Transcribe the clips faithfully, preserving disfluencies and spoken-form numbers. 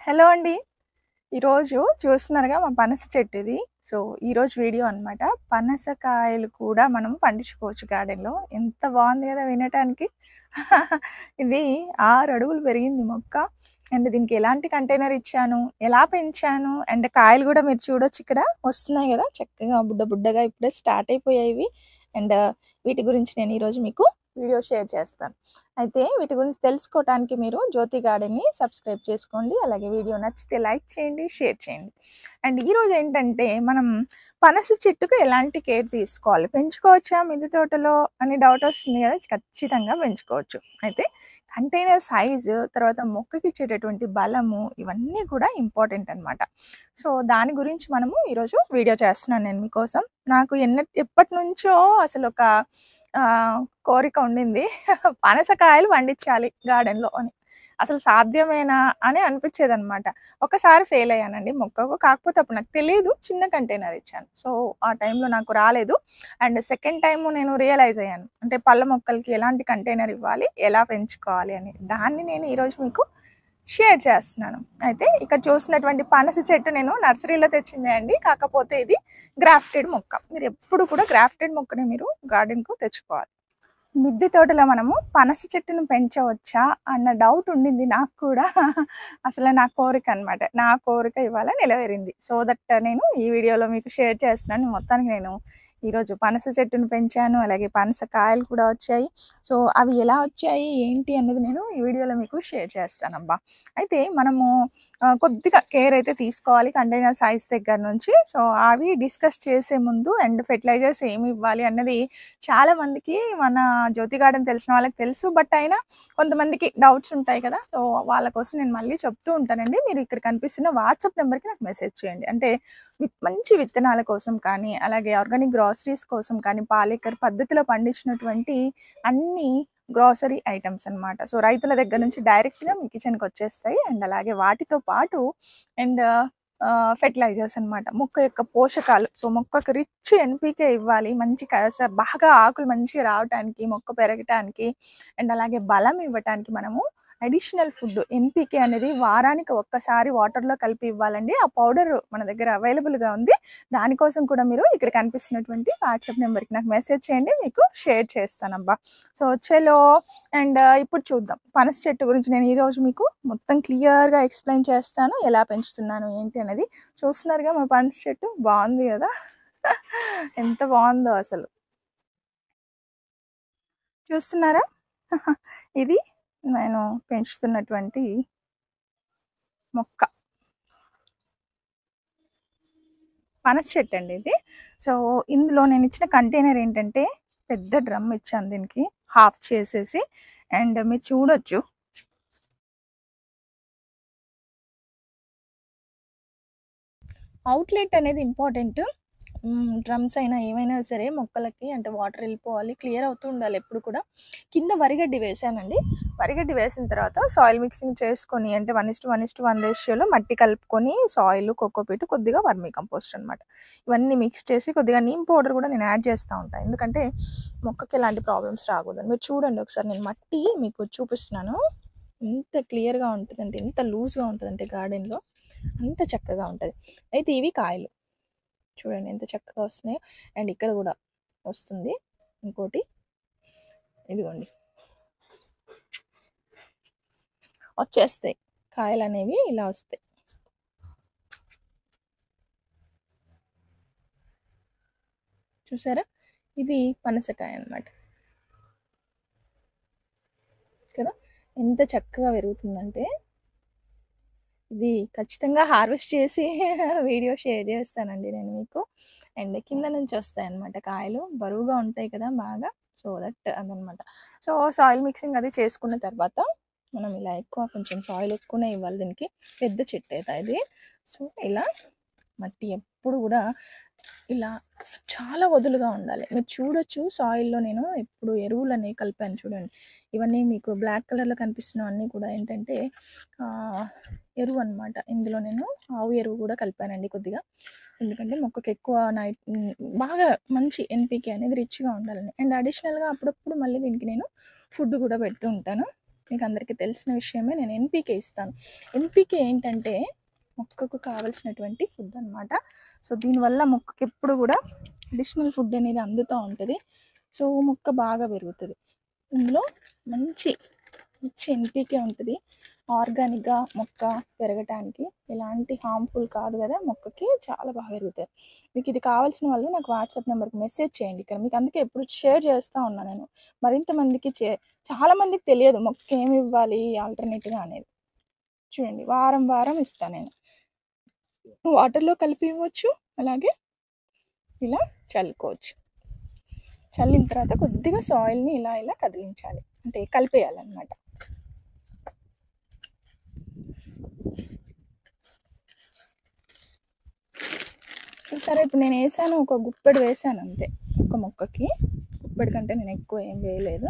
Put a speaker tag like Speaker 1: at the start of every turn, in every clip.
Speaker 1: Hello అండి. ఈరోజు చూస్తున్నారుగా మా పనస చెట్టు ఇది. సో, ఈరోజు వీడియో అనమాట. పనసకాయలు కూడా మనం పండించుకోవచ్చు గార్డెన్‌లో. ఎంత బాగుంది కదా వినటానికి. ఇది ఆరు అడుగులు పెరిగింది మొక్క. అండ్ దీనికి ఎలాంటి కంటైనర్ ఇచ్చాను, ఎలా పెంచాను అండ్ కాయలు కూడా మీరు చూడొచ్చు ఇక్కడ వస్తున్నాయి కదా చక్కగా బుడ్డ బుడ్డగా ఇప్పుడే స్టార్ట్ అయిపోయాయి ఇవి. అండ్ వీటి గురించి నేను ఈరోజు మీకు వీడియో షేర్ చేస్తాను. అయితే వీటి గురించి తెలుసుకోవటానికి మీరు జ్యోతి గార్డెన్ని సబ్స్క్రైబ్ చేసుకోండి. అలాగే వీడియో నచ్చితే లైక్ చేయండి, షేర్ చేయండి. అండ్ ఈరోజు ఏంటంటే మనం పనస చెట్టుకు ఎలాంటి కేర్ తీసుకోవాలి, పెంచుకోవచ్చా మిద్దె తోటలో అని డౌట్ వస్తుంది కదా. ఖచ్చితంగా పెంచుకోవచ్చు. అయితే కంటైనర్ సైజు, తర్వాత మొక్కకి ఇచ్చేటటువంటి బలము, ఇవన్నీ కూడా ఇంపార్టెంట్ అనమాట. సో దాని గురించి మనము ఈరోజు వీడియో చేస్తున్నాను నేను మీకోసం. నాకు ఎన్న ఎప్పటి నుంచో అసలు ఒక కోరిక ఉండింది, పనసకాయలు పండించాలి గార్డెన్లో అని. అసలు సాధ్యమేనా అని అనిపించేది అనమాట. ఒకసారి ఫెయిల్ అయ్యానండి మొక్కకు. కాకపోతే అప్పుడు నాకు తెలియదు, చిన్న కంటైనర్ ఇచ్చాను. సో ఆ టైంలో నాకు రాలేదు. అండ్ సెకండ్ టైము నేను రియలైజ్ అయ్యాను, అంటే పళ్ళ మొక్కలకి ఎలాంటి కంటైనర్ ఇవ్వాలి, ఎలా పెంచుకోవాలి అని. దాన్ని నేను ఈరోజు మీకు షేర్ చేస్తున్నాను. అయితే ఇక్కడ చూసినటువంటి పనస చెట్టు నేను నర్సరీలో తెచ్చిందే అండి. కాకపోతే ఇది గ్రాఫ్టెడ్ మొక్క. మీరు ఎప్పుడు కూడా గ్రాఫ్టెడ్ మొక్కనే మీరు గార్డెన్కు తెచ్చుకోవాలి. మిద్దె తోటలో మనము పనస చెట్టును పెంచవచ్చా అన్న డౌట్ ఉండింది నాకు కూడా. అసలు నా కోరిక అనమాట. నా కోరిక ఇవాళ నెరవేరింది. సో దట్ నేను ఈ వీడియోలో మీకు షేర్ చేస్తున్నాను. మొత్తానికి నేను ఈరోజు పనస చెట్టును పెంచాను, అలాగే పనస కాయలు కూడా వచ్చాయి. సో అవి ఎలా వచ్చాయి ఏంటి అనేది నేను ఈ వీడియోలో మీకు షేర్ చేస్తానబ్బా. అయితే మనము కొద్దిగా కేర్ అయితే తీసుకోవాలి కంటైనర్ సైజ్ దగ్గర నుంచి. సో అవి డిస్కస్ చేసే ముందు అండ్ ఫెర్టిలైజర్స్ ఏమి ఇవ్వాలి అన్నది చాలామందికి మన జ్యోతి గార్డెన్ తెలిసిన వాళ్ళకి తెలుసు. బట్ అయినా కొంతమందికి డౌట్స్ ఉంటాయి కదా. సో వాళ్ళ కోసం నేను మళ్ళీ చెప్తూ ఉంటానండి. మీరు ఇక్కడ కనిపిస్తున్న వాట్సాప్ నెంబర్కి నాకు మెసేజ్ చేయండి. అంటే మంచి విత్తనాల కోసం కానీ, అలాగే ఆర్గానిక్ గ్రాసరీస్ కోసం కానీ, పాలేకర్ పద్ధతిలో పండించినటువంటి అన్ని గ్రాసరీ ఐటమ్స్ అనమాట. సో రైతుల దగ్గర నుంచి డైరెక్ట్గా మీ కిచెన్కి వచ్చేస్తాయి. అండ్ అలాగే వాటితో పాటు అండ్ ఫెర్టిలైజర్స్ అనమాట, మొక్క యొక్క పోషకాలు. సో మొక్కకు రిచ్ ఎన్పికే ఇవ్వాలి, మంచి బాగా ఆకులు మంచిగా రావడానికి, మొక్క పెరగటానికి అండ్ అలాగే బలం ఇవ్వటానికి మనము అడిషనల్ ఫుడ్ ఎన్పికే అనేది వారానికి ఒక్కసారి వాటర్లో కలిపి ఇవ్వాలండి. ఆ పౌడర్ మన దగ్గర అవైలబుల్గా ఉంది. దానికోసం కూడా మీరు ఇక్కడ కనిపిస్తున్నటువంటి వాట్సాప్ నెంబర్కి నాకు మెసేజ్ చేయండి, మీకు షేర్ చేస్తానబ్బా. సో చలో అండ్ ఇప్పుడు చూద్దాం పనస చెట్టు గురించి. నేను ఈరోజు మీకు మొత్తం క్లియర్గా ఎక్స్ప్లెయిన్ చేస్తాను, ఎలా పెంచుతున్నాను ఏంటి అనేది. చూస్తున్నారుగా మా పనస చెట్టు బాగుంది కదా. ఎంత బాగుందో అసలు. చూస్తున్నారా, ఇది నేను పెంచుతున్నటువంటి మొక్క పనస చెట్టు అండి ఇది. సో ఇందులో నేను ఇచ్చిన కంటైనర్ ఏంటంటే పెద్ద డ్రమ్ ఇచ్చాను దీనికి, హాఫ్ చేసేసి. అండ్ మీరు చూడొచ్చు అవుట్లెట్ అనేది ఇంపార్టెంట్. డ్రమ్స్ అయినా ఏమైనా సరే మొక్కలకి అంటే వాటర్ వెళ్ళిపోవాలి, క్లియర్ అవుతూ ఉండాలి ఎప్పుడు కూడా. కింద వరిగడ్డి వేసానండి. వరిగడ్డి వేసిన తర్వాత సాయిల్ మిక్సింగ్ చేసుకొని, అంటే one is to one is to one రేషియోలో మట్టి కలుపుకొని, సాయిల్, కోకోపీట్, కొద్దిగా వర్మీ కంపోస్ట్ అనమాట, ఇవన్నీ మిక్స్ చేసి కొద్దిగా నీమ్ పౌడర్ కూడా నేను యాడ్ చేస్తూ ఉంటాను. ఎందుకంటే మొక్కకి ఎలాంటి ప్రాబ్లమ్స్ రాకూడదు. మీరు చూడండి ఒకసారి, నేను మట్టి మీకు చూపిస్తున్నాను. ఎంత క్లియర్గా ఉంటుందంటే, ఎంత లూజ్గా ఉంటుందంటే గార్డెన్లో అంత చక్కగా ఉంటుంది. అయితే ఇవి కాయలు చూడండి ఎంత చక్కగా వస్తున్నాయో. అండ్ ఇక్కడ కూడా వస్తుంది ఇంకోటి, ఇదిగోండి వచ్చేస్తాయి కాయలు అనేవి, ఇలా వస్తాయి. చూసారా, ఇది పనసకాయ అన్నమాట కదా. ఎంత చక్కగా పెరుగుతుందంటే ఇది ఖచ్చితంగా హార్వెస్ట్ చేసి వీడియో షేర్ చేస్తానండి నేను మీకు. అండ్ కింద నుంచి వస్తాయి అన్నమాట కాయలు, బరువుగా ఉంటాయి కదా బాగా. సో దట్ అదనమాట. సో సాయిల్ మిక్సింగ్ అది చేసుకున్న తర్వాత మనం ఇలా ఎక్కువ కొంచెం సాయిల్ ఎక్కువనే ఇవ్వాలి దీనికి, పెద్ద చెట్టు అయితే ఇది. సో ఇలా మట్టి ఎప్పుడు కూడా ఇలా చాలా వదులుగా ఉండాలి. మీరు చూడొచ్చు సాయిల్లో నేను ఎప్పుడు ఎరువులు అనేవి కలిపాను చూడండి. ఇవన్నీ మీకు బ్లాక్ కలర్లో కనిపిస్తున్నవన్నీ కూడా ఏంటంటే ఎరువు అనమాట. ఇందులో నేను ఆవు ఎరువు కూడా కలిపానండి కొద్దిగా, ఎందుకంటే మొక్కకి ఎక్కువ నైట్ బాగా మంచి ఎన్పికే అనేది రిచ్గా ఉండాలని. అండ్ అడిషనల్గా అప్పుడప్పుడు మళ్ళీ దీనికి నేను ఫుడ్ కూడా పెడుతూ ఉంటాను. మీకు అందరికీ తెలిసిన విషయమే. నేను ఎన్‌పీకే ఇస్తాను. ఎన్‌పీకే ఏంటంటే మొక్కకు కావాల్సినటువంటి ఫుడ్ అనమాట. సో దీనివల్ల మొక్కకి ఎప్పుడు కూడా అడిషనల్ ఫుడ్ అనేది అందుతూ ఉంటుంది. సో మొక్క బాగా పెరుగుతుంది. ఇందులో మంచి రిచ్ ఎన్‌పీకే ఉంటుంది. ఆర్గానిక్గా మొక్క పెరగటానికి ఎలాంటి హార్మ్ఫుల్ కాదు కదా, మొక్కకి చాలా బాగా పెరుగుతాయి. మీకు ఇది కావాల్సిన వాళ్ళు నాకు వాట్సాప్ నెంబర్కి మెసేజ్ చేయండి. ఇక్కడ మీకు అందుకే ఎప్పుడు షేర్ చేస్తూ ఉన్నాను నేను. మరింత మందికి చే చాలామందికి తెలియదు మొక్క ఏమి ఇవ్వాలి ఆల్టర్నేట్గా అనేది. చూడండి, వారం వారం ఇస్తాను నేను. వాటర్లో కలిపి ఇవ్వచ్చు, అలాగే ఇలా చల్లుకోవచ్చు. చల్లిన తర్వాత కొద్దిగా సాయిల్ని ఇలా ఇలా కదిలించాలి, అంటే కలిపేయాలన్నమాట. సరే, ఇప్పుడు నేను వేసాను, ఒక గుప్పెడు వేసాను అంతే ఒక మొక్కకి. గుప్పెడు కంటే నేను ఎక్కువ ఏం వేయలేదు.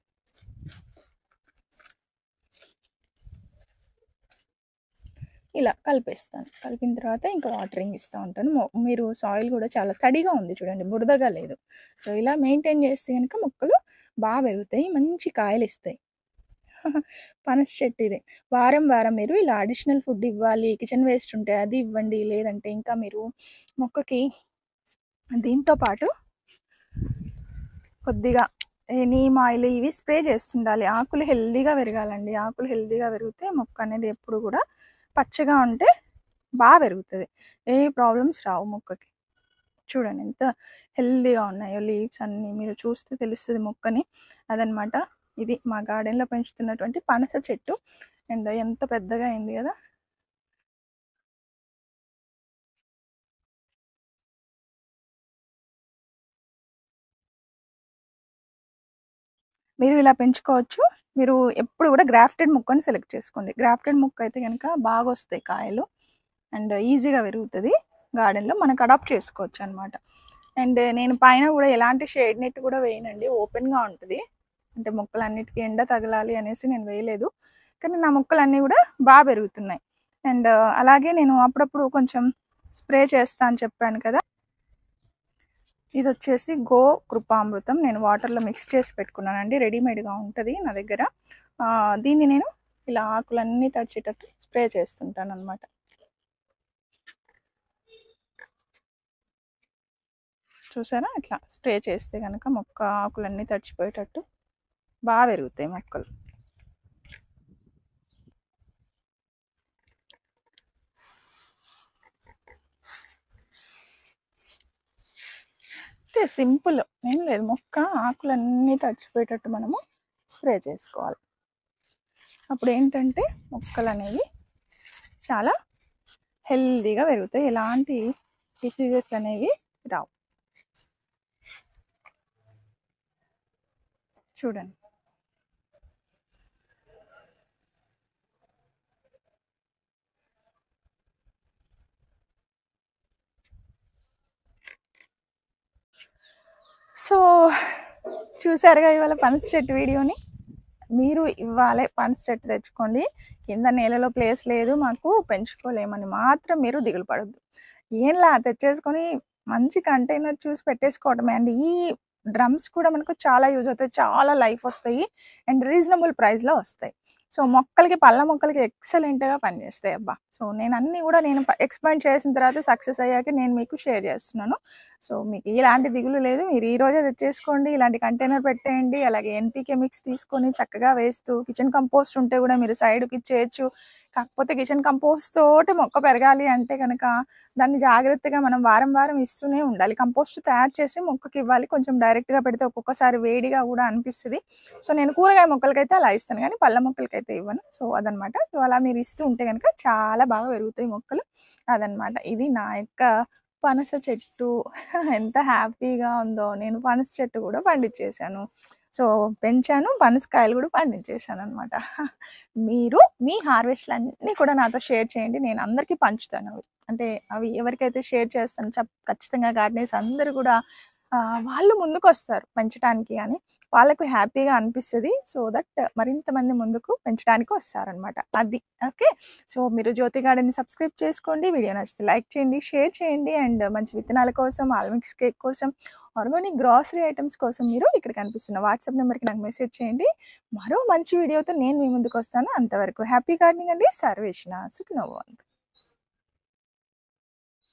Speaker 1: ఇలా కలిపేస్తాను. కలిపిన తర్వాత ఇంకా వాటరింగ్ ఇస్తూ ఉంటాను. మీరు సాయిల్ కూడా చాలా తడిగా ఉంది చూడండి, బురదగా లేదు. సో ఇలా మెయింటైన్ చేస్తే కనుక మొక్కలు బాగా పెరుగుతాయి, మంచి కాయలు ఇస్తాయి. పనస చెట్టు ఇది. వారం వారం మీరు ఇలా అడిషనల్ ఫుడ్ ఇవ్వాలి, కిచెన్ వేస్ట్ ఉంటే అది ఇవ్వండి, లేదంటే ఇంకా మీరు మొక్కకి దీంతో పాటు కొద్దిగా నీమ్ ఆయిల్ ఇవి స్ప్రే చేస్తుండాలి. ఆకులు హెల్దీగా పెరగాలండి. ఆకులు హెల్దీగా పెరిగితే మొక్క అనేది ఎప్పుడు కూడా పచ్చగా ఉంటే బాగా పెరుగుతుంది, ఏ ప్రాబ్లమ్స్ రావు మొక్కకి. చూడండి ఎంత హెల్దీగా ఉన్నాయో లీవ్స్ అన్నీ, మీరు చూస్తే తెలుస్తుంది మొక్కని. అదనమాట, ఇది మా గార్డెన్లో పెంచుతున్నటువంటి పనస చెట్టు. అండ్ ఎంత పెద్దగా అయింది కదా. మీరు ఇలా పెంచుకోవచ్చు. మీరు ఎప్పుడు కూడా గ్రాఫ్టెడ్ ముక్కని సెలెక్ట్ చేసుకోండి. గ్రాఫ్టెడ్ ముక్క అయితే కనుక బాగా వస్తాయి కాయలు అండ్ ఈజీగా పెరుగుతుంది. గార్డెన్లో మనకు అడాప్ట్ చేసుకోవచ్చు అనమాట. అండ్ నేను పైన కూడా ఎలాంటి షేడ్ నెట్ కూడా వేయనండి, ఓపెన్గా ఉంటుంది. అంటే మొక్కలన్నిటికీ ఎండ తగలాలి అనేసి నేను వేయలేదు, కానీ నా మొక్కలన్నీ కూడా బాగా పెరుగుతున్నాయి. అండ్ అలాగే నేను అప్పుడప్పుడు కొంచెం స్ప్రే చేస్తా అని చెప్పాను కదా, ఇది వచ్చేసి గో కృపామృతం. నేను వాటర్లో మిక్స్ చేసి పెట్టుకున్నానండి, రెడీమేడ్గా ఉంటుంది నా దగ్గర. దీన్ని నేను ఇలా ఆకులన్నీ తడిచేటట్టు స్ప్రే చేస్తుంటాను అనమాట. చూసారా, ఇట్లా స్ప్రే చేస్తే కనుక మొక్క ఆకులన్నీ తడిచిపోయేటట్టు బాగా పెరుగుతాయి మొక్కలు. అంటే సింపుల్ ఏం లేదు, మొక్క ఆకులన్నీ తడిచిపోయేటట్టు మనము స్ప్రే చేసుకోవాలి. అప్పుడు ఏంటంటే మొక్కలు అనేవి చాలా హెల్దీగా పెరుగుతాయి, ఎలాంటి డిసీజెస్ అనేవి రావు. చూడండి, సో చూసారుగా ఇవాళ పనస చెట్టు వీడియోని. మీరు ఇవ్వాలి పనస చెట్టు తెచ్చుకోండి. కింద నేలలో ప్లేస్ లేదు మాకు, పెంచుకోలేమని మాత్రం మీరు దిగులు పడద్దు. ఏంలా తెచ్చేసుకొని మంచి కంటైనర్ చూసి పెట్టేసుకోవటమే అండి. ఈ డ్రమ్స్ కూడా మనకు చాలా యూజ్ అవుతాయి, చాలా లైఫ్ వస్తాయి అండ్ రీజనబుల్ ప్రైస్లో వస్తాయి. సో మొక్కలకి, పళ్ళ మొక్కలకి ఎక్సలెంట్గా పనిచేస్తాయి అబ్బా. సో నేను అన్నీ కూడా నేను ఎక్స్ప్లెయిన్ చేసిన తర్వాత సక్సెస్ అయ్యాక నేను మీకు షేర్ చేస్తున్నాను. సో మీకు ఇలాంటి దిగులు లేదు, మీరు ఈ రోజే తెచ్చేసుకోండి, ఇలాంటి కంటైనర్ పెట్టేయండి. అలాగే ఎన్పీకే మిక్స్ తీసుకొని చక్కగా వేస్తూ, కిచెన్ కంపోస్ట్ ఉంటే కూడా మీరు సైడ్కి ఇచ్చేయచ్చు. కాకపోతే కిచెన్ కంపోస్ట్ తోటి మొక్క పెరగాలి అంటే కనుక దాన్ని జాగ్రత్తగా మనం వారం వారం ఇస్తూనే ఉండాలి. కంపోస్ట్ తయారు చేసి మొక్కకి ఇవ్వాలి. కొంచెం డైరెక్ట్గా పెడితే ఒక్కొక్కసారి వేడిగా కూడా అనిపిస్తుంది. సో నేను కూరగాయ మొక్కలకైతే అలా ఇస్తాను, కానీ పళ్ళ మొక్కలకైతే ఇవ్వను. సో అదనమాట. సో అలా మీరు ఇస్తూ ఉంటే కనుక చాలా బాగా పెరుగుతాయి మొక్కలు. అదనమాట, ఇది నా యొక్క పనస చెట్టు. ఎంత హ్యాపీగా ఉందో. నేను పనస చెట్టు కూడా పండించేశాను, సో పెంచాను, పనసకాయలు కూడా పండించేశాను అనమాట. మీరు మీ హార్వెస్ట్లు అన్నీ కూడా నాతో షేర్ చేయండి, నేను అందరికీ పంచుతాను అవి. అంటే అవి ఎవరికైతే షేర్ చేస్తాను ఖచ్చితంగా గార్డెనర్స్ అందరూ కూడా వాళ్ళు ముందుకొస్తారు పెంచడానికి అని. వాళ్ళకు హ్యాపీగా అనిపిస్తది. సో దట్ మరింత మంది ముందుకు పెంచడానికి వస్తారనమాట. అది. ఓకే. సో మీరు జ్యోతి గార్డెన్‌ని సబ్స్క్రైబ్ చేసుకోండి. వీడియో నచ్చితే లైక్ చేయండి, షేర్ చేయండి. అండ్ మంచి విత్తనాల కోసం, ఆల్మిక్స్ కేక్ కోసం, ఆర్గానిక్ గ్రాసరీ ఐటమ్స్ కోసం మీరు ఇక్కడ కనిపిస్తున్న వాట్సాప్ నెంబర్‌కి నాకు మెసేజ్ చేయండి. మరో మంచి వీడియోతో నేను మీ ముందుకు వస్తాను. అంతవరకు హ్యాపీ గార్డెనింగ్ అండి. సర్వేషణ సుఖినో భవంతు.